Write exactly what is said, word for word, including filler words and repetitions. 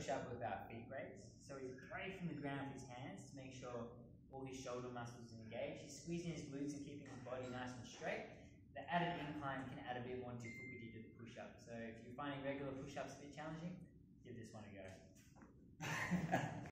push-up with our feet raised. So he's away from the ground with his hands to make sure all his shoulder muscles are engaged. He's squeezing his glutes and keeping his body nice and straight. The added incline can add a bit more difficulty to the push-up. So if you're finding regular push-ups a bit challenging, give this one a go.